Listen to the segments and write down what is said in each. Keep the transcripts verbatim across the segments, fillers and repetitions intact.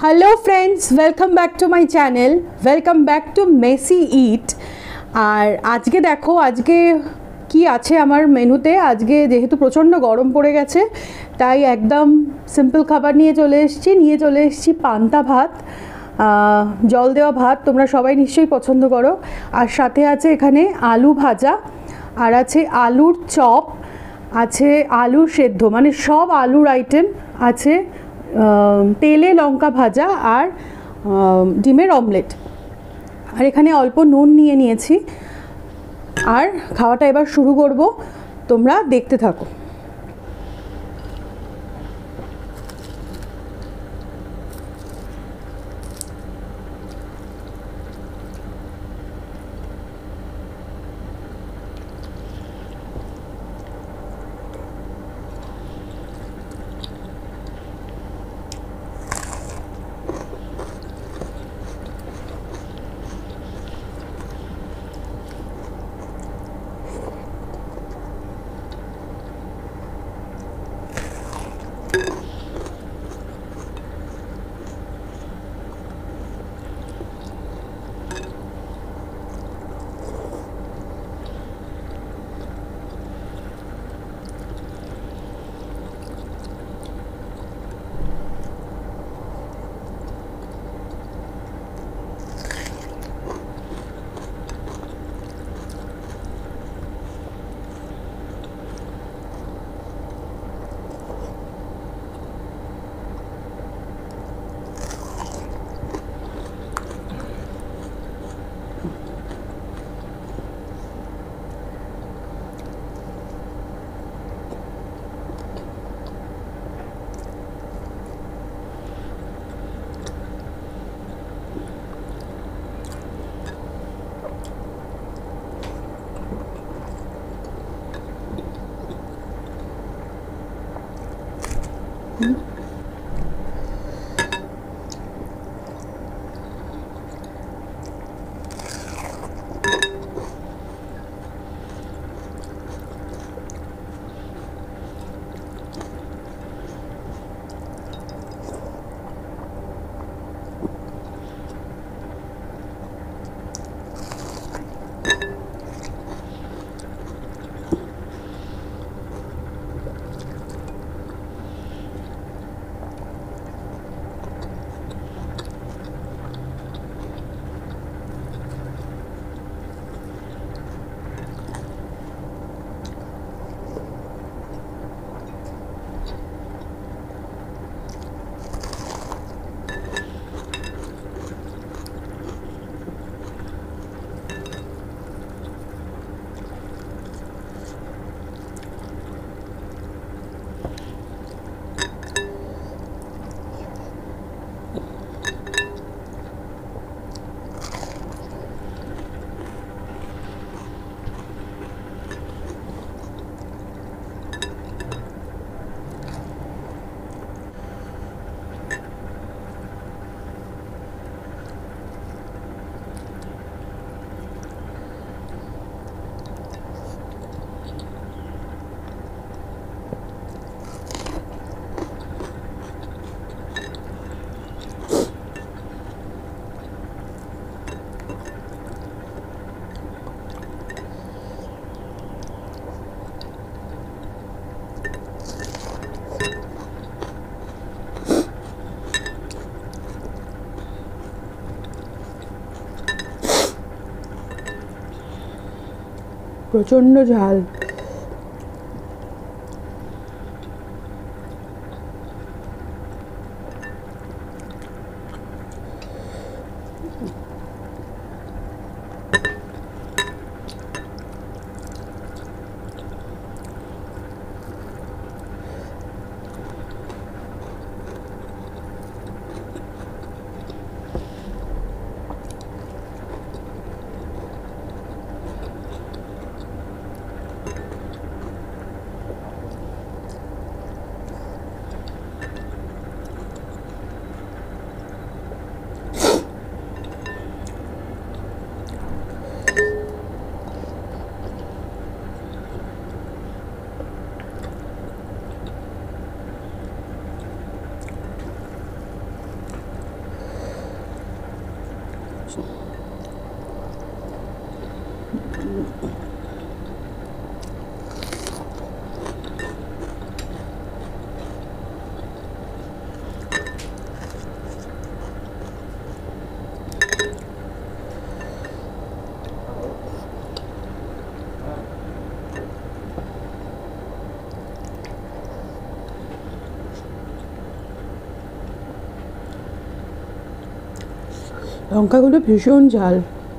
Hello friends, welcome back to my channel, welcome back to messy eat. আর আজকে দেখো আজকে কি আছে আমার মেনুতে। আজকে যেহেতু প্রচণ্ড গরম পড়ে গেছে তাই একদম সিম্পল খাবার নিয়ে চলে এসেছি নিয়ে চলে এসেছি পান্তা ভাত, জল দেওয়া ভাত। তোমরা সবাই নিশ্চয়ই পছন্দ করো। আর সাথে আছে এখানে আলু ভাজা, আর আছে আলুর চপ, আছে আলু সেদ্ধ, মানে সব আলুর আইটেম আছে, তেলে লঙ্কা ভাজা আর ডিমের অমলেট। আর এখানে অল্প নুন নিয়ে নিয়েছি। আর খাওয়াটা এবার শুরু করব, তোমরা দেখতে থাকো। প্রচণ্ড ঝাল। লঙ্কাগুলো ভীষণ ঝাল।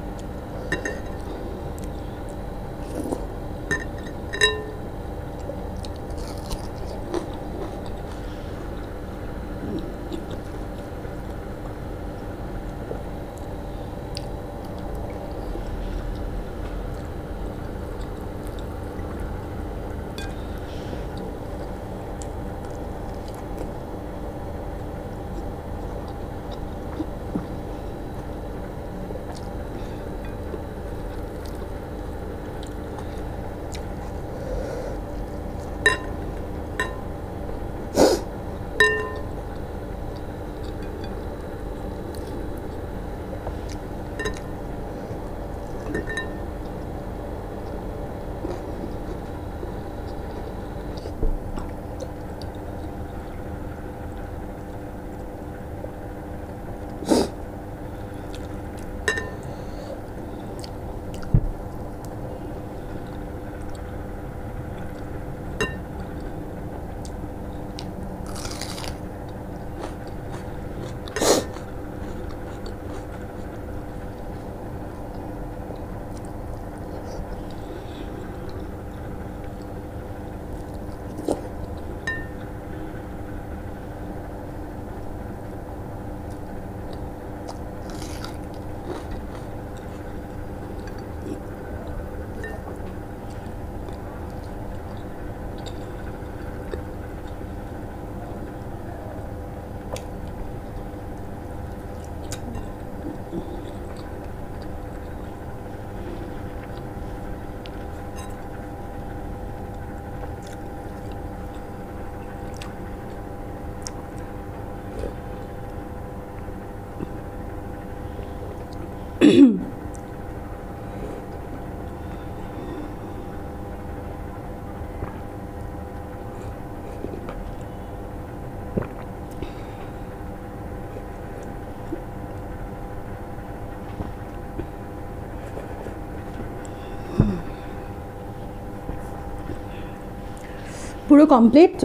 পুরো কমপ্লিট।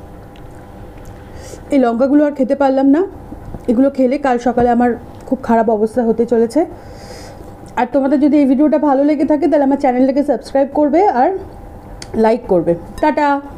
এই লঙ্কাগুলো আর খেতে পারলাম না, এগুলো খেলে কাল সকালে আমার খুব খারাপ অবস্থা হতে চলেছে। আর তোমাদের যদি এই ভিডিওটা ভালো লেগে থাকে তাহলে আমার চ্যানেলটাকে সাবস্ক্রাইব করবে আর লাইক করবে। টাটা।